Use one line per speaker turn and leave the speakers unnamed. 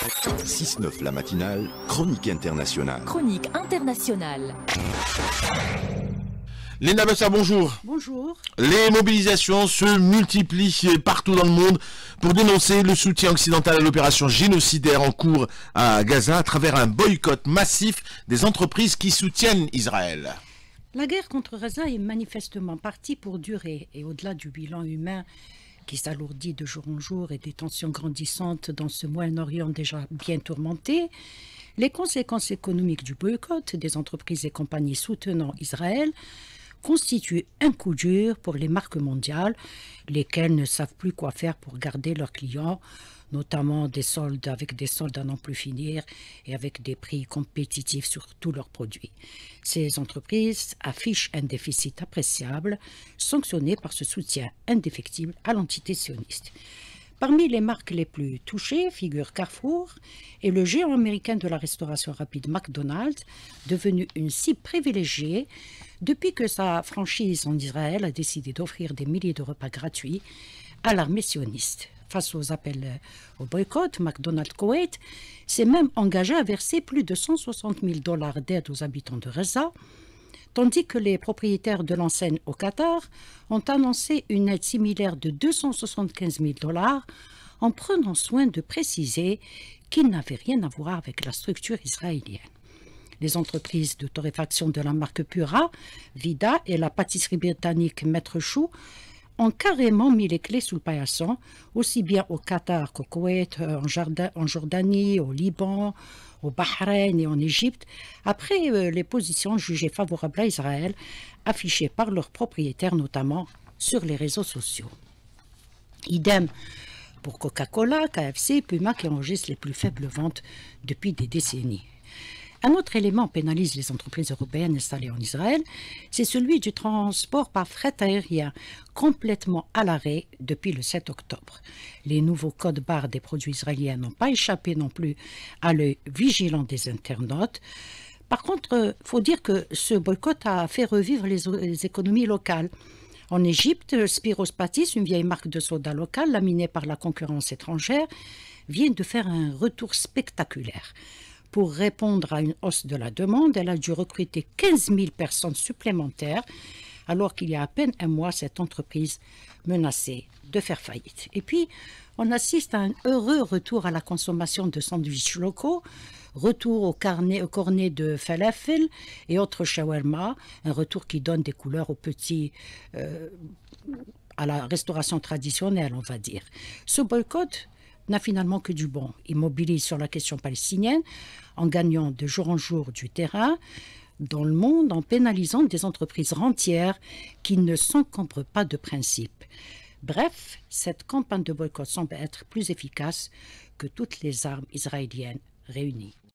6-9 la matinale, chronique internationale.
Chronique internationale.
Linda Bessa, bonjour.
Bonjour.
Les mobilisations se multiplient partout dans le monde pour dénoncer le soutien occidental à l'opération génocidaire en cours à Gaza à travers un boycott massif des entreprises qui soutiennent Israël.
La guerre contre Gaza est manifestement partie pour durer et au-delà du bilan humain qui s'alourdit de jour en jour et des tensions grandissantes dans ce Moyen-Orient déjà bien tourmenté, les conséquences économiques du boycott des entreprises et compagnies soutenant Israël constituent un coup dur pour les marques mondiales, lesquelles ne savent plus quoi faire pour garder leurs clients, notamment des soldes avec des soldes à n'en plus finir et avec des prix compétitifs sur tous leurs produits. Ces entreprises affichent un déficit appréciable, sanctionné par ce soutien indéfectible à l'entité sioniste. Parmi les marques les plus touchées figurent Carrefour et le géant américain de la restauration rapide McDonald's, devenu une cible privilégiée depuis que sa franchise en Israël a décidé d'offrir des milliers de repas gratuits à l'armée sioniste. Face aux appels au boycott, McDonald's Koweït s'est même engagé à verser plus de 160 000 $ d'aide aux habitants de Gaza, tandis que les propriétaires de l'enseigne au Qatar ont annoncé une aide similaire de 275 000 $ en prenant soin de préciser qu'il n'avait rien à voir avec la structure israélienne. Les entreprises de torréfaction de la marque Pura, Vida et la pâtisserie britannique Maître Chou ont carrément mis les clés sous le paillasson, aussi bien au Qatar qu'au Koweït, en Jordanie, au Liban, au Bahreïn et en Égypte, après les positions jugées favorables à Israël, affichées par leurs propriétaires, notamment sur les réseaux sociaux. Idem pour Coca-Cola, KFC, Puma qui enregistrent les plus faibles ventes depuis des décennies. Un autre élément pénalise les entreprises européennes installées en Israël, c'est celui du transport par fret aérien, complètement à l'arrêt depuis le 7 octobre. Les nouveaux codes barres des produits israéliens n'ont pas échappé non plus à l'œil vigilant des internautes. Par contre, il faut dire que ce boycott a fait revivre les économies locales. En Égypte, Spiros Patis, une vieille marque de soda locale laminée par la concurrence étrangère, vient de faire un retour spectaculaire. Pour répondre à une hausse de la demande, elle a dû recruter 15 000 personnes supplémentaires, alors qu'il y a à peine un mois, cette entreprise menaçait de faire faillite. Et puis, on assiste à un heureux retour à la consommation de sandwichs locaux, retour au cornet de falafel et autres shawarma, un retour qui donne des couleurs aux petits, à la restauration traditionnelle, on va dire. Ce boycott n'a finalement que du bon. Il mobilise sur la question palestinienne en gagnant de jour en jour du terrain dans le monde, en pénalisant des entreprises rentières qui ne s'encombrent pas de principes. Bref, cette campagne de boycott semble être plus efficace que toutes les armes israéliennes réunies.